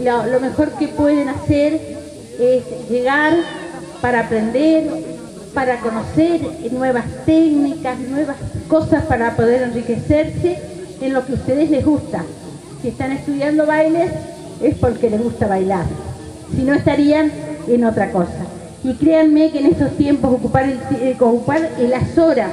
lo mejor que pueden hacer es llegar para aprender, para conocer nuevas técnicas, nuevas cosas para poder enriquecerse en lo que a ustedes les gusta. Si están estudiando bailes es porque les gusta bailar, si no estarían en otra cosa. Y créanme que en estos tiempos ocupar las horas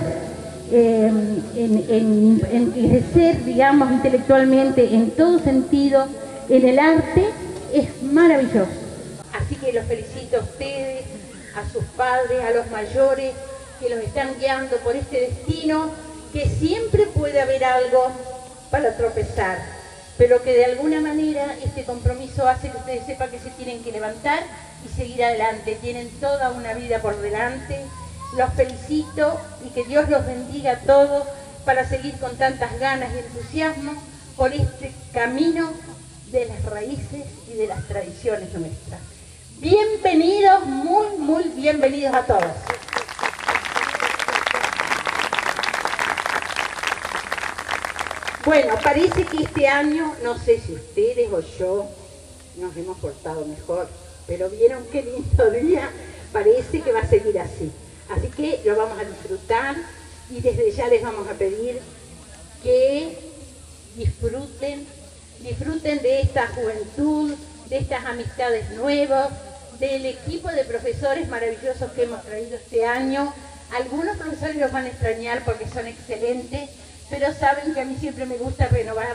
en crecer, digamos, intelectualmente en todo sentido, en el arte, es maravilloso. Así que los felicito a ustedes, a sus padres, a los mayores que los están guiando por este destino, que siempre puede haber algo para tropezar, pero que de alguna manera este compromiso hace que ustedes sepan que se tienen que levantar y seguir adelante. Tienen toda una vida por delante. Los felicito y que Dios los bendiga a todos para seguir con tantas ganas y entusiasmo por este camino de las raíces y de las tradiciones nuestras. Bienvenidos, muy bienvenidos a todos. Bueno, parece que este año, no sé si ustedes o yo nos hemos portado mejor, pero vieron qué lindo día, parece que va a seguir así. Así que lo vamos a disfrutar y desde ya les vamos a pedir que disfruten de esta juventud, de estas amistades nuevas, del equipo de profesores maravillosos que hemos traído este año. Algunos profesores los van a extrañar porque son excelentes, pero saben que a mí siempre me gusta renovar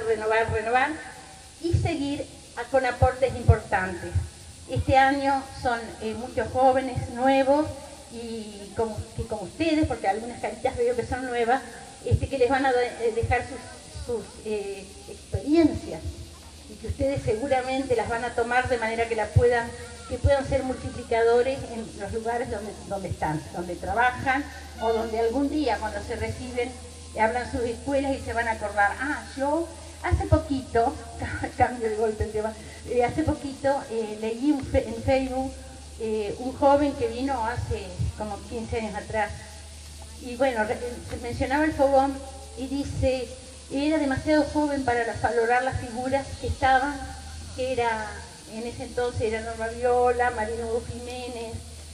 y seguir con aportes importantes. Este año son muchos jóvenes nuevos y como ustedes, porque algunas caritas veo que son nuevas, que les van a dejar sus experiencias y que ustedes seguramente las van a tomar de manera que puedan ser multiplicadores en los lugares donde están, donde trabajan o donde algún día cuando se reciben hablan sus escuelas y se van a acordar, yo hace poquito, cambio de golpe el tema, hace poquito leí en Facebook un joven que vino hace como 15 años atrás y bueno, se mencionaba el fogón y dice, era demasiado joven para valorar las figuras que estaban, que era, en ese entonces era Norma Viola, Marino Hugo Jiménez,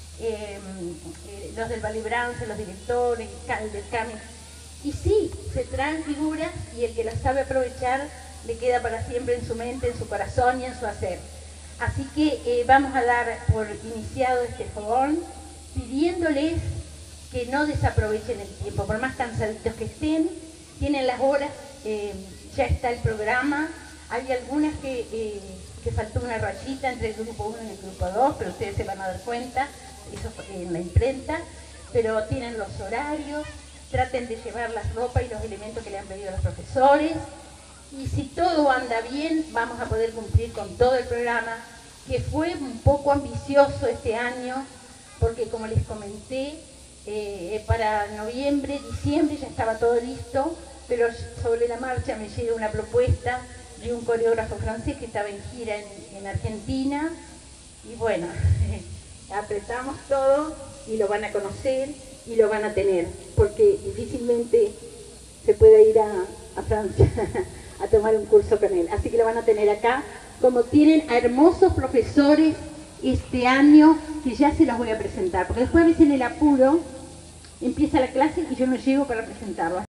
los del Ballet Brance, los directores, del Cami. Y sí, se traen figuras y el que las sabe aprovechar le queda para siempre en su mente, en su corazón y en su hacer. Así que vamos a dar por iniciado este fogón, pidiéndoles que no desaprovechen el tiempo, por más cansaditos que estén, tienen las horas, ya está el programa, hay algunas que faltó una rayita entre el grupo 1 y el grupo 2, pero ustedes se van a dar cuenta, eso en la imprenta, pero tienen los horarios, traten de llevar la ropa y los elementos que le han pedido los profesores, y si todo anda bien, vamos a poder cumplir con todo el programa, que fue un poco ambicioso este año, porque como les comenté, para noviembre, diciembre ya estaba todo listo, pero sobre la marcha me llega una propuesta de un coreógrafo francés que estaba en gira en Argentina, y bueno, apretamos todo y lo van a conocer y lo van a tener, porque difícilmente se puede ir a Francia a tomar un curso con él, así que lo van a tener acá, como tienen a hermosos profesores este año, que ya se los voy a presentar, porque después a veces en el apuro empieza la clase y yo no llego para presentarlos.